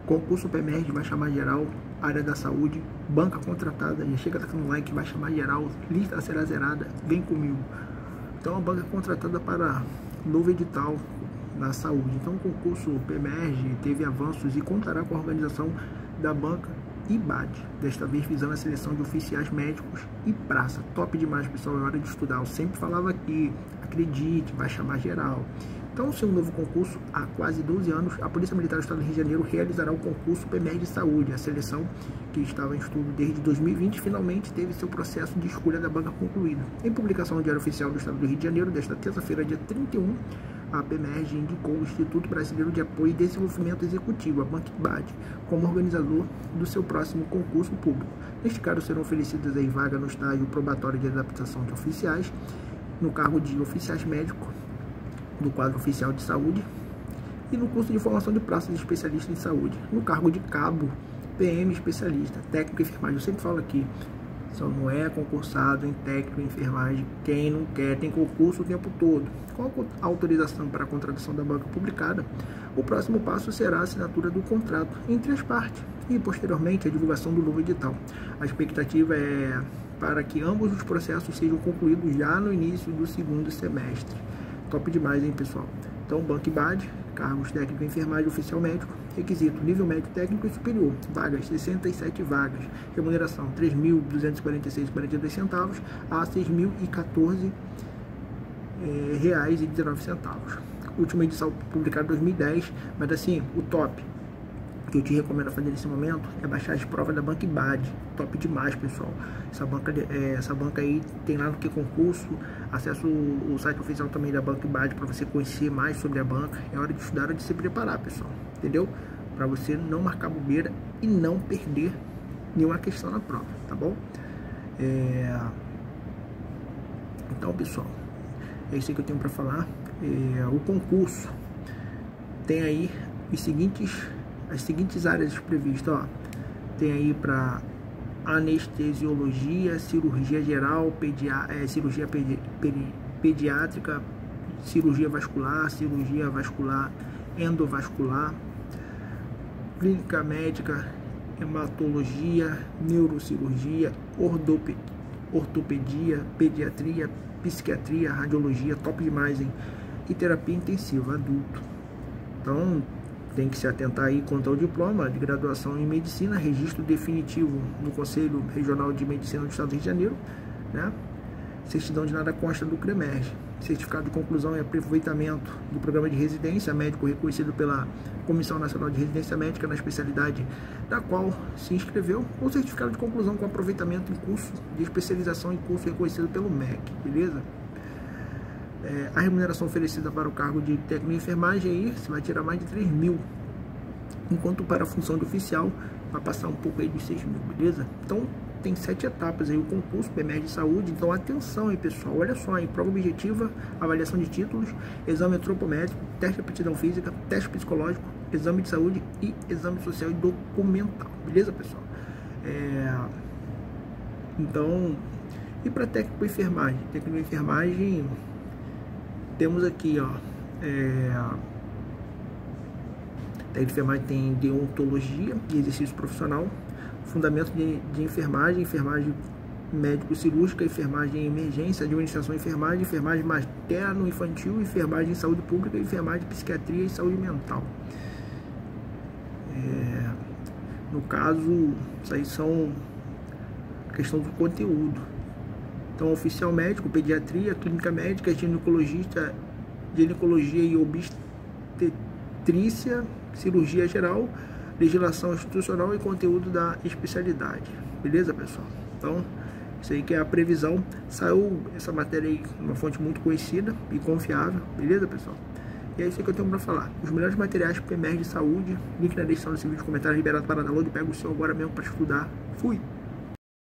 Concurso PEMERG vai chamar geral, área da saúde, banca contratada, já chega tacando like, vai chamar geral, lista será zerada, vem comigo. Então a banca é contratada para novo edital na saúde. Então o concurso PEMERG teve avanços e contará com a organização da banca IBAD, desta vez visando a seleção de oficiais médicos e praça. Top demais, pessoal, é hora de estudar. Eu sempre falava aqui, acredite, vai chamar geral. Então, seu novo concurso, há quase 12 anos, a Polícia Militar do Estado do Rio de Janeiro realizará o concurso PEMERG de Saúde. A seleção, que estava em estudo desde 2020, finalmente teve seu processo de escolha da banca concluído. Em publicação no Diário Oficial do Estado do Rio de Janeiro, desta terça-feira, dia 31, a PEMERG indicou o Instituto Brasileiro de Apoio e Desenvolvimento Executivo, a Banca IBAD, como organizador do seu próximo concurso público. Neste caso, serão oferecidas aí vagas no estágio probatório de adaptação de oficiais, no cargo de oficiais médicos, do quadro oficial de saúde e no curso de formação de praças de especialista em saúde, no cargo de cabo, PM especialista, técnico em enfermagem. Eu sempre falo aqui, só não é concursado em técnico em enfermagem quem não quer, tem concurso o tempo todo. Com a autorização para a contratação da banca publicada, o próximo passo será a assinatura do contrato entre as partes e posteriormente a divulgação do novo edital. A expectativa é para que ambos os processos sejam concluídos já no início do segundo semestre. Top demais, hein, pessoal? Então, Banca IBAD, cargos técnico em enfermagem oficial médico, requisito nível médio técnico e superior, vagas 67 vagas, remuneração R$ 3.246,42 a R$ 6.014,19. Última edição publicada em 2010, mas assim, o top que eu te recomendo fazer nesse momento é baixar as provas da Banca IBAD. Top demais, pessoal. Essa banca aí tem lá no que concurso, acesso o site oficial também da Banca IBAD para você conhecer mais sobre a banca. É hora de estudar, hora de se preparar, pessoal, entendeu? Para você não marcar bobeira e não perder nenhuma questão na prova, tá bom? Então, pessoal, é isso aí que eu tenho para falar. O concurso tem aí as seguintes áreas previstas, ó. Tem aí para anestesiologia, cirurgia geral, cirurgia pediátrica, cirurgia vascular endovascular, clínica médica, hematologia, neurocirurgia, ortopedia, pediatria, psiquiatria, radiologia, top demais, hein? E terapia intensiva adulto. Então, tem que se atentar aí quanto ao diploma de graduação em medicina, registro definitivo no Conselho Regional de Medicina do Estado do Rio de Janeiro, né? Certidão de nada consta do CREMERG. Certificado de conclusão e aproveitamento do programa de residência médico reconhecido pela Comissão Nacional de Residência Médica na especialidade da qual se inscreveu, ou certificado de conclusão com aproveitamento em curso de especialização em curso reconhecido pelo MEC, beleza? A remuneração oferecida para o cargo de técnico em enfermagem aí, você vai tirar mais de 3 mil, enquanto para a função de oficial vai passar um pouco aí dos 6 mil, beleza? Então tem 7 etapas aí o concurso PEMERG de saúde. Então atenção aí, pessoal, olha só aí: prova objetiva, avaliação de títulos, exame antropométrico, teste de aptidão física, teste psicológico, exame de saúde e exame social e documental, beleza, pessoal? Então, e para técnico em enfermagem, temos aqui, ó, técnico de enfermagem tem deontologia e exercício profissional, fundamento de enfermagem médico-cirúrgica, enfermagem em emergência, administração de enfermagem materno-infantil, enfermagem em saúde pública, enfermagem, psiquiatria e saúde mental. No caso, isso aí são questão do conteúdo. Então, oficial médico, pediatria, clínica médica, ginecologia e obstetrícia, cirurgia geral, legislação institucional e conteúdo da especialidade. Beleza, pessoal? Então, isso aí que é a previsão. Saiu essa matéria aí, uma fonte muito conhecida e confiável. Beleza, pessoal? E é isso aí que eu tenho para falar. Os melhores materiais PEMERG de saúde, link na descrição desse vídeo, comentário liberado para download. Pega o seu agora mesmo para estudar. Fui!